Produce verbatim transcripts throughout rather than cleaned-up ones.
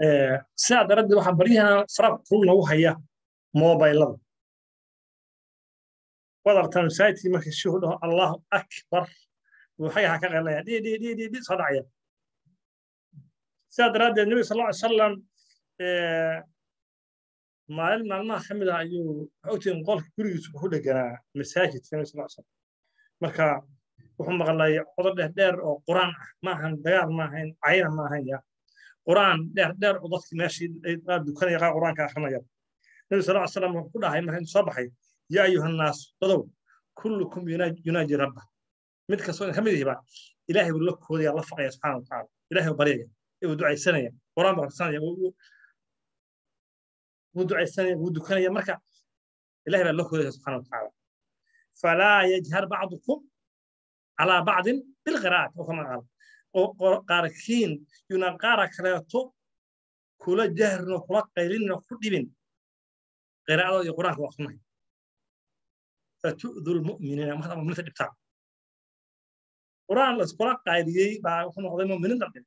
sidaa daraaddeed waxaa baryahan faraq run lagu haya mobaylada wadartan masaajidkii markii sheekhu dhaho allahu akbar waxay ha ka qeynaya dhi dhi dhi dhi dhi soo dhacaya sidaa daraaddeed nebiga sal alla alay salam maalin maalmaha ka mid ah ayuu waxaa ogtihiin qolka gurigiisu ku dheganaa masaajidka nebiga sal alla alay salam marka wuxuu maqlay codod dheerdheer oo quraan ah maahan dagaal maahayn cayna maahayn ya quraan dheerdheer oo dadkii meeshii qaar dukanaya qaar quraanka akrinaya nebiga sal alla alay salam wuxuu ku dhahay marka intuu soo baxay yaa ayuha nnaas dadow kullukum yunaaji rabba mid kastoo idin ka mid yihiba ilaahay buu la koodaya la faqaya subxaana wa tacaala ilaahay buu baryaya wuu ducaysanaya quraan buu akrisanaya wuu ducaysanaya wuu dukanaya marka ilaahay baa la koodaya subxaana wa tacaala falaa yajhar bacdukum calaa bacdin bilqiraa'ati oo kama qaal qaarkiin yunaan qaara kaleeto kula jahrin oo kula qaylinin oo ku dhibin qiraa'ada iyo quraanka waa akrinaya فتؤذوا المؤمنين ما هم مثل الإبتاع. قرآن الأسبوع قايدي بقى وهم قضية مؤمنين درجة.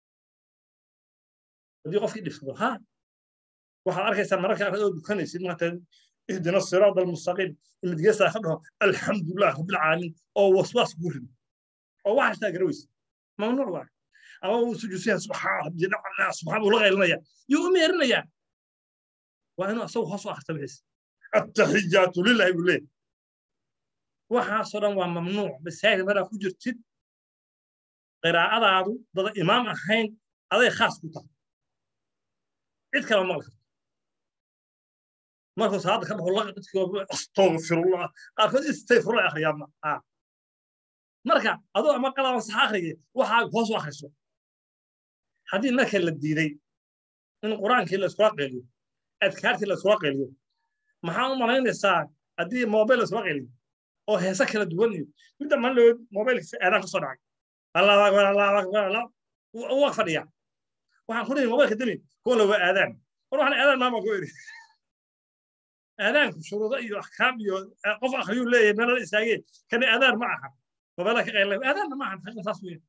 ودي قف يدفع ها. واحد أركي سمرة كأخذوا بكني سيد مثلا اهدنا الصراط المستقيم اللي تجلس أخذها الحمد لله رب العالمين أو وسواس قولهم. أو واحد تجرويس ممنوع واحد. أو سجوسين سبحان جل وعلا سبحان الله غير نيا يؤمرنا يا. وأنا أسوي خاصة أختبس. التحيات لله يقول waxaasoo dhan waa mamnuuc masaajid markaa ku jirtid qiraa'adaadu dad imaam ahayn aday khaas ku tahay cid kale ma maqli karto markuu salaada ka baxo laqa dadkii astaqfirullah qaarkood istayfirullah akhriyaadna marka adoo ama qalaba sax akhriyay waxaa hoos u akhriso haddii marka la diiday in quraankii la isku qeeliyo adkaartii la isku qeeliyo maxaa u malaynaysaa haddii mobile la isku qeeliyo oo heesa kala duwan iyo mid ma loo mobile aadaan ka soo dhacay allahu akbar allahu akbar allah waa fadhiya waxaan ku leeyahay mobile kadib ko la waa aadaan war waxaan aadaan maama ku iri aadaan shuruudo iyo ahkaam iyo qof akhriyo leeyahay meel la isaagay kan aadaan ma aha mobile ka qeylay aadaan ma aha xaqan taas weey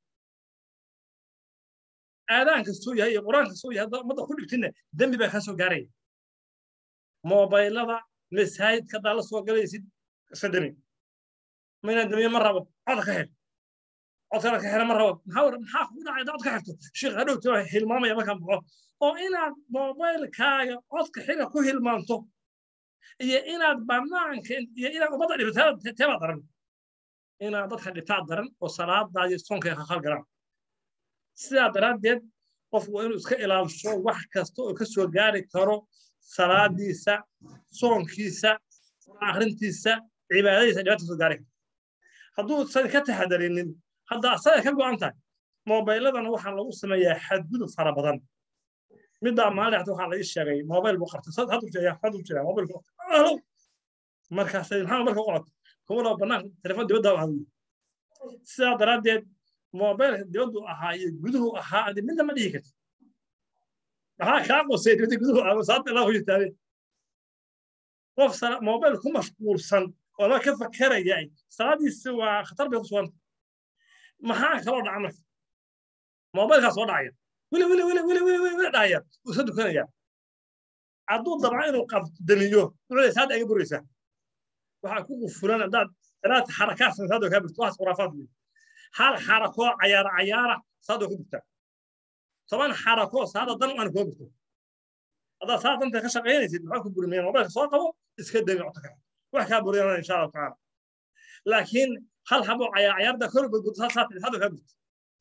aadaan kasoo yahay quraan kasoo yahay mada ku dhigtina dambi baa ka soo gaaray mobilada masaajidka dala soo galaysid sadani من الدنيا مرة هذا كهل أصلا كهل مرة محاور محاور ولا عيد أصلا كهل شيء غيره تروح هالماما يا مكان بقى أو إنا موبايل كايا أصلا كهل كل هالمانتو يا إنا بمعنى كن يا إنا وبضع اللي بتهاب تبع درن إنا ضد اللي بتاع درن وصلاة ضايع صون كه خال جرام سلا درن ديد قفوا إنه سك إلى الشو واحد كستو كسو جاري كرو صلاة دي سا صون كيسا آخرين تيسا عبادة سجوات كسو جاري hadduu sad ka taxadarinin hadda asaga ka go'an tahay mobiladana waxa lagu sameeyaa xadgudub fara badan midda maalinta waxa la ii sheegay mobile buu qabtay sad haduu jeeyaa haduu jeeyaa mobile markaas maxaa markaa u qabtay kuma banaan telefoon dibadda u hadlay sidaa daraaddeed mobile dibaddu ahaa iyo guduhu ahaa adi midna ma dhihi kartid maxaa kaa qosay dibadda guduhu ahaa saad ilaa ku jirtaade qof mobile ku mashquulsan وما كيف فكر يعني صادي سوى خطر بيخصون ما ها كلام عمل ما بالك صار عيا ولا ولا ولا ولا ولا ولا عيا وصدق كذا يعني عدو طبعا وقف دنيو ولا ساد أي بريسة وحكوا فلان ده ثلاث حركات من هذا كابت واحد خرافات لي حال حركة عيار عيارة صادق كبته طبعا حركة صاد ضل أنا كبته هذا صاد أنت كشقيني زيد معكم برمين ما بالك صار قبوا اسكت يعطيك وحكى بريانا إن شاء الله تعالى لكن هل حبوا عيار عيار ده كله بالقدس صار هذا كبت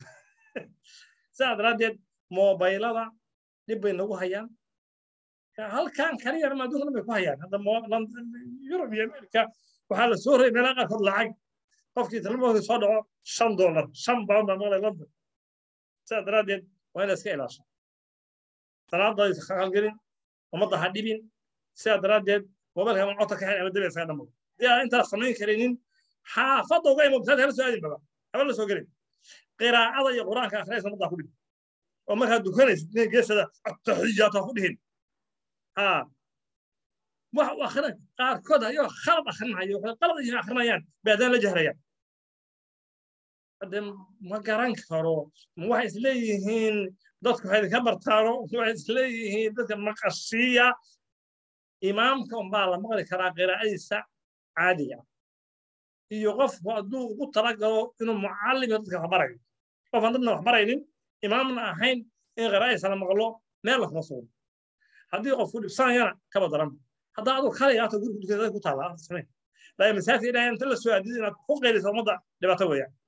سعد ردد موبايلها نبي نوها يعني هل كان كرير ما دون نبي يعني هذا مو يوروبي أمريكا وحال سوري بلاقة كل عق قفكي تلمه صدعه شن دولار شن باوند مال لندن سعد ردد وين اسكيل عشان ثلاث ضايع خال قرين ومضى حديبين سعد ردد وبلها من عطك حين أبدي في هذا الموضوع دي أنت صمين كرينين حافظوا قيم مبتدأ هل سؤالين بقى قبل سو قرين قراءة يا قرآن كأخلاص مضى كله وما هاد دكانس نجلس هذا التحيات أخذهن ها وآخرين قار كذا يو خلط آخرنا يو قلط يجي آخرنا يعني بعدين لجهرة يعني قدم ما قران كفرو ما واحد ليهن dadku waxay ka bartaano waxay isleeyihiin dadka maqashiya imaamka unbaa la maqli karaa qiraa'adiisa caadiga iyo qofku hadduu ugu talagalo inuu mucallim dadka wax barayo qof aan dadna wax baraynin imaamna ahayn in qiraa'adiisa la maqlo meel la soo haddii qofku dhibsanayana kaba daran hadda adu kaliya aad guriga dukada ku taala samee la masaafir ilaa inta la soo aadin inaad ku qeeliso umada dhibaato weeyaan